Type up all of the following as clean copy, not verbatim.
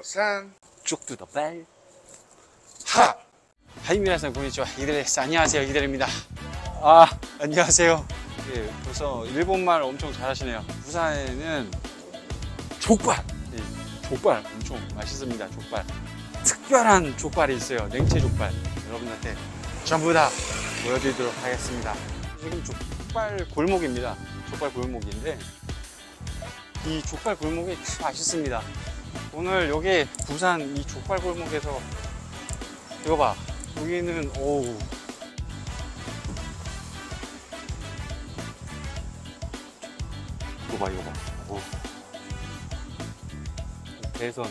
산 쭉두 더 벨. 하! 하이 미나상 고니치와 이들 데스. 안녕하세요, 이들입니다. 아, 안녕하세요. 예, 벌써 일본말 엄청 잘하시네요. 부산에는 족발! 예, 족발 엄청 맛있습니다. 족발. 특별한 족발이 있어요. 냉채 족발. 여러분한테 전부 다 보여드리도록 하겠습니다. 지금 족발 골목입니다. 족발 골목인데 이 족발 골목이 참 맛있습니다. 오늘 여기 부산 이 족발 골목에서 이거 봐. 여기는 오우 이거 봐, 이거 봐. 오. 대선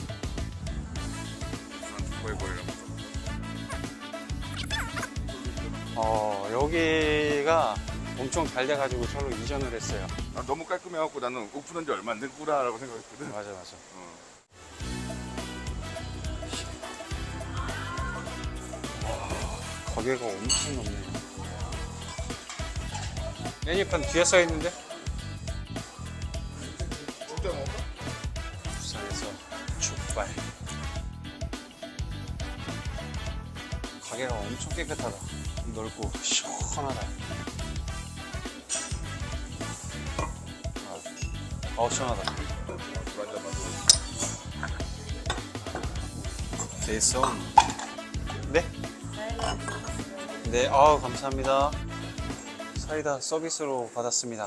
여기가 엄청 잘 돼가지고 저로 이전을 했어요. 아, 너무 깔끔해갖고 나는 오픈한 지 얼마 안 됐구나 라고 생각했거든. 맞아. 가게가 엄청 넓네요. 메뉴판 뒤에 써있는데? 진짜 먹을까? 부산에서 족발. 가게가 엄청 깨끗하다. 넓고 시원하다. 시원하다. 대선. 네? 네, 감사합니다. 사이다 서비스로 받았습니다.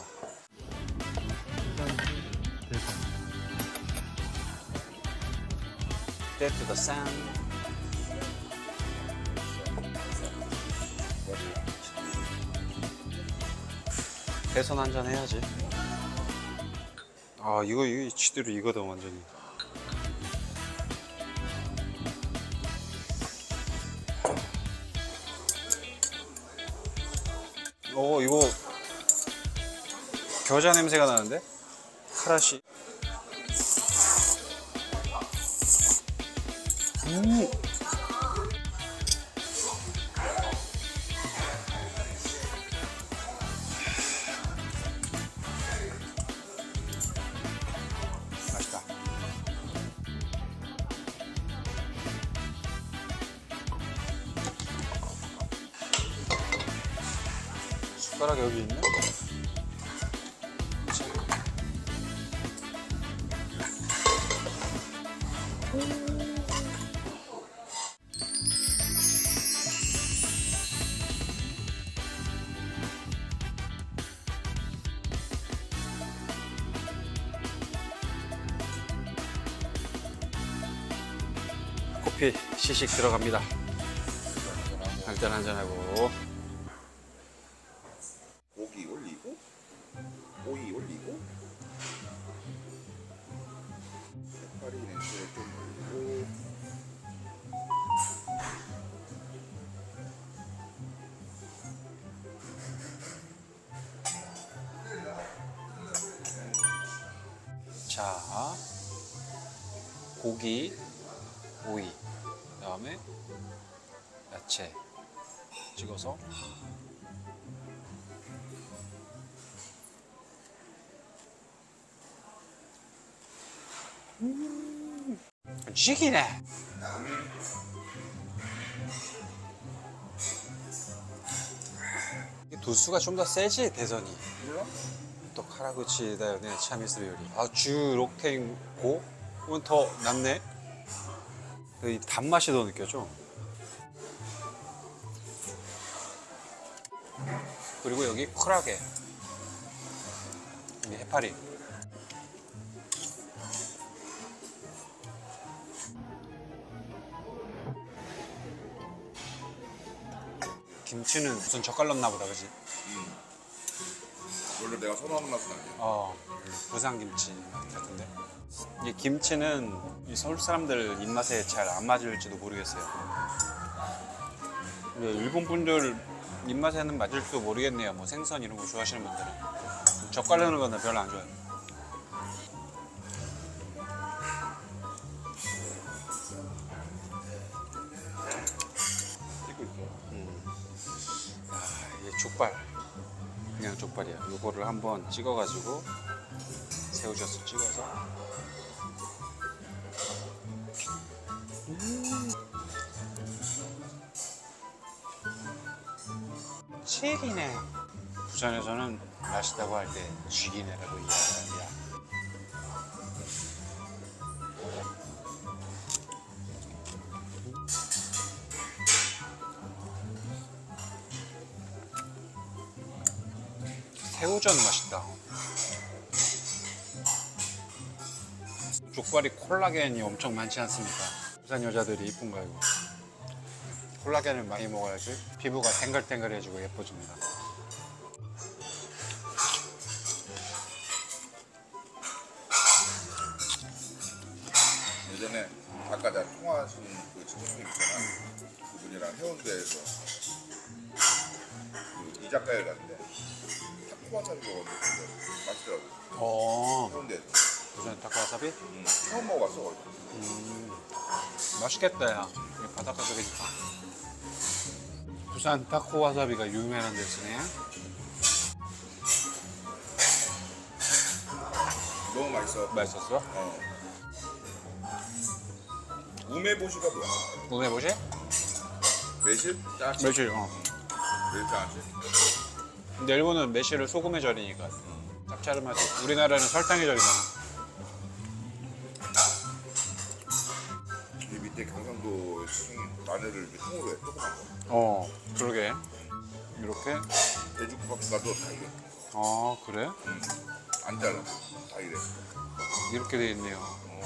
데투더 산. 대선 한잔 해야지. 이거 지대로 이거다 완전히. 이거 겨자 냄새가 나는데? 카라시. 맛있다. 숟가락 여기 있네? 커피 시식 들어갑니다. 일단 한잔하고. 고기 올리고 오이 올리고 해파리 냉채를 좀 올리고 자, 고기, 오이, 그 다음에 야채 찍어서 죽이네. 도수가 좀 더 세지 대선이. 몰라? 또 카라구치다 요네 차미스루 요리. 주 록텐 고는 더 낫네. 이 단맛이 더 느껴져. 그리고 여기 쿨하게 여기 해파리. 김치는 무슨 젓갈 넣나 보다, 그지? 원래 내가 선호하는 맛은 아니야. 부산 김치 같은데. 이 김치는 이 서울 사람들 입맛에 잘 안 맞을지도 모르겠어요. 일본 분들 입맛에는 맞을지도 모르겠네요. 뭐 생선 이런 거 좋아하시는 분들은. 젓갈 넣는 건 별로 안 좋아해요. 찍고 있어. 이게 족발. 그냥 족발이야. 이거를 한번 찍어가지고 새우젓을 찍어서 튀기네. 부산에서는 맛있다고 할 때 쥐기네라고 이야기합니다. 새우젓 맛있다. 족발이 콜라겐이 엄청 많지 않습니까? 부산 여자들이 이쁜가요? 콜라겐을 많이 먹어야지 피부가 탱글탱글해지고 예뻐집니다. 예전에 아까 나 통화하신 그 친구님 있잖아. 그분이랑 해운대에서 그 이자카야를 갔는데 타코와사비 먹었는데 맛있더라고. 해운대에서. 부산 타코와사비? 처음 먹어봤어 거기서. 맛있겠다 야. 바닷가 쪽이니까. 부산 타코와사비가 유명한 데서네. 너무 맛있어. 맛있었어? 어. 우메보시가 뭐야? 우메보시? 매실? 짜치? 매실. 매실 짜치? 근데 일본은 매실을 소금에 절이니까 짭짤하지. 우리나라는 설탕에 절이잖아. 이 밑에 경상도 마늘을 이렇게 통으로 해, 조그만 거. 그러게. 이렇게? 돼지국밥 가도 다 이래. 그래? 안 잘라. 다 이래. 이렇게 돼 있네요.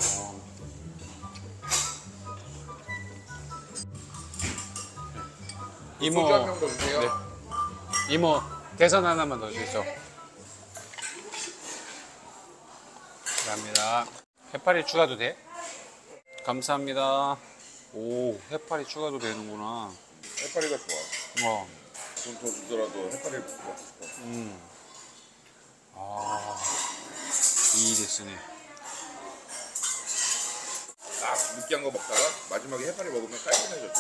이모. 소주 한 병 더 주세요. 네. 이모, 대선 하나만 더 주시죠. 감사합니다. 해파리 추가도 돼? 감사합니다. 오, 해파리 추가도 되는구나. 해파리가 좋아. 좀 더 주더라도 해파리를 먹고 싶어. 이 데스네. 딱 느끼한 거 먹다가 마지막에 해파리 먹으면 깔끔해졌지.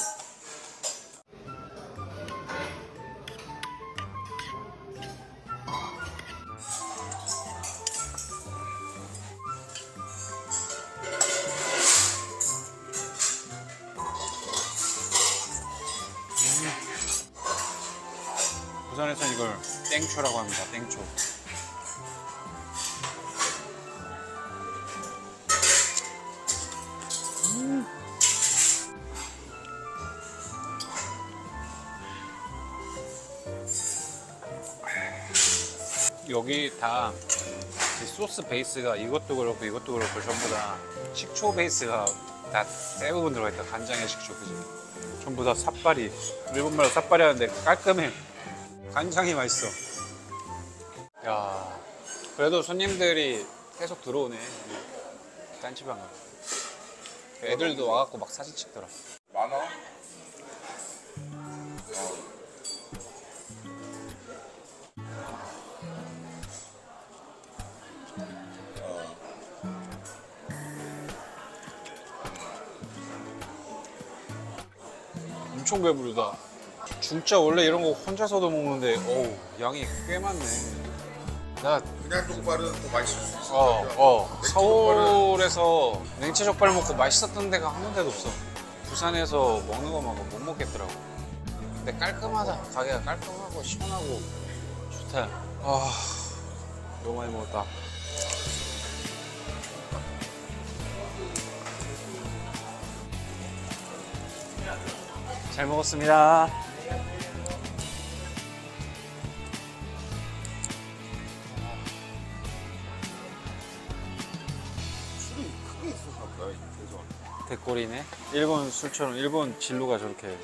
부산에서는 이걸 땡초라고 합니다. 땡초. 여기 다 소스 베이스가 이것도 그렇고 이것도 그렇고 전부 다 식초 베이스가 다 대부분 들어가 있다. 간장에 식초, 그지? 전부 다 삿발이. 일본말로 삿발이 하는데 깔끔해. 간장이 맛있어. 야, 그래도 손님들이 계속 들어오네. 딴지방을. 애들도 와갖고 막 사진 찍더라. 많아? 엄청 배부르다. 진짜 원래 이런 거 혼자서도 먹는데 어우, 양이 꽤 많네. 나 그냥 족발은 더 맛있을 수 있어. 서울에서 냉채 족발 먹고 맛있었던 데가 한 군데도 없어. 부산에서 먹는 거 말고 못 먹겠더라고. 근데 깔끔하다. 가게가 깔끔하고 시원하고 좋다. 너무 많이 먹었다. 잘 먹었습니다. 술이 크게 있어서 보다 그래서. 대꼬리네. 일본 술처럼 일본 진로가 저렇게.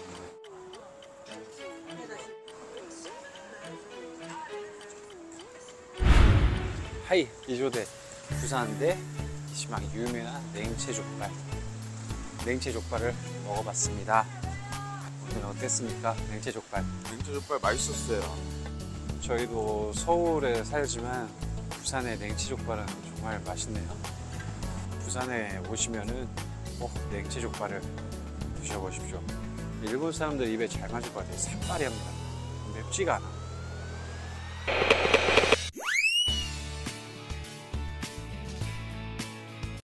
하이, 이조대 부산대 시막 유명한 냉채족발. 냉채족발을 먹어봤습니다. 오늘 어땠습니까? 냉채족발. 냉채족발 맛있었어요. 저희도 서울에 살지만 부산의 냉채족발은 정말 맛있네요. 부산에 오시면은 꼭 냉채족발을 드셔보십시오. 일본 사람들 입에 잘 맞을 것 같아요. 삭발이 합니다. 맵지가 않아.